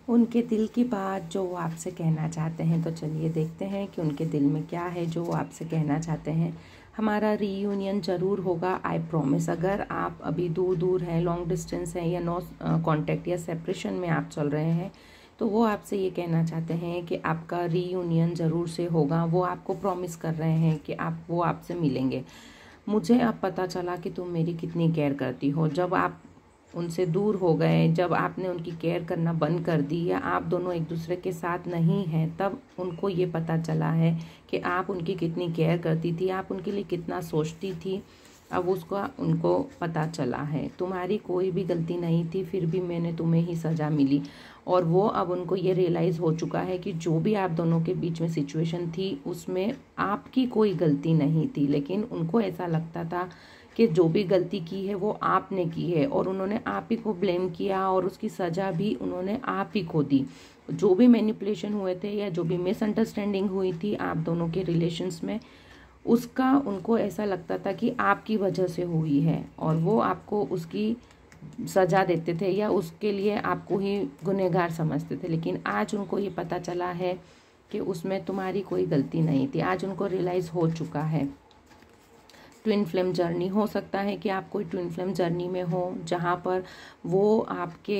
उनके दिल की बात जो वो आपसे कहना चाहते हैं, तो चलिए देखते हैं कि उनके दिल में क्या है जो वो आपसे कहना चाहते हैं। हमारा रीयूनियन ज़रूर होगा, आई प्रॉमिस। अगर आप अभी दूर दूर हैं, लॉन्ग डिस्टेंस है या नो कांटेक्ट या सेपरेशन में आप चल रहे हैं, तो वो आपसे ये कहना चाहते हैं कि आपका रीयूनियन ज़रूर से होगा। वो आपको प्रॉमिस कर रहे हैं कि वो आपसे मिलेंगे। मुझे अब पता चला कि तुम मेरी कितनी केयर करती हो। जब आप उनसे दूर हो गए, जब आपने उनकी केयर करना बंद कर दी या आप दोनों एक दूसरे के साथ नहीं हैं, तब उनको ये पता चला है कि आप उनकी कितनी केयर करती थी, आप उनके लिए कितना सोचती थी। अब उसका उनको पता चला है। तुम्हारी कोई भी गलती नहीं थी, फिर भी मैंने तुम्हें ही सज़ा मिली। और वो अब उनको ये रियलाइज़ हो चुका है कि जो भी आप दोनों के बीच में सिचुएशन थी उसमें आपकी कोई गलती नहीं थी, लेकिन उनको ऐसा लगता था कि जो भी गलती की है वो आपने की है और उन्होंने आप ही को ब्लेम किया और उसकी सज़ा भी उन्होंने आप ही को दी। जो भी मैनिपुलेशन हुए थे या जो भी मिसअंडरस्टैंडिंग हुई थी आप दोनों के रिलेशंस में, उसका उनको ऐसा लगता था कि आपकी वजह से हुई है और वो आपको उसकी सज़ा देते थे या उसके लिए आपको ही गुनहगार समझते थे। लेकिन आज उनको ये पता चला है कि उसमें तुम्हारी कोई गलती नहीं थी। आज उनको रियलाइज़ हो चुका है। ट्विन फ्लेम जर्नी, हो सकता है कि आप कोई ट्विन फ्लेम जर्नी में हो जहाँ पर वो आपके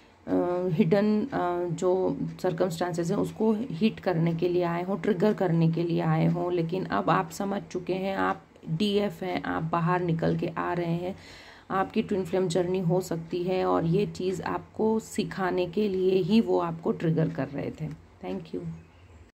हिडन जो सर्कमस्टांसेस हैं उसको हिट करने के लिए आए हों, ट्रिगर करने के लिए आए हों। लेकिन अब आप समझ चुके हैं, आप डीएफ हैं, आप बाहर निकल के आ रहे हैं। आपकी ट्विन फ्लेम जर्नी हो सकती है और ये चीज़ आपको सिखाने के लिए ही वो आपको ट्रिगर कर रहे थे। Thank you.